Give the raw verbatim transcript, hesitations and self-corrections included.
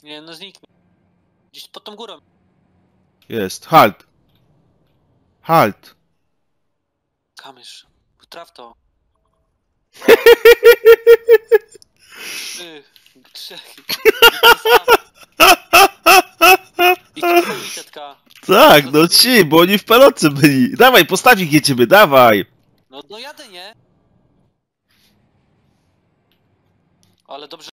Nie, no zniknie. Gdzieś pod tą górą. Jest. Halt. Halt. Kamysz. Traf to. Trzy. Trzech. I tu tetka. Tak, no ci, bo oni w peloce byli. Dawaj, postaw ich jedziemy, dawaj. No, no jadę, nie? Ale dobrze.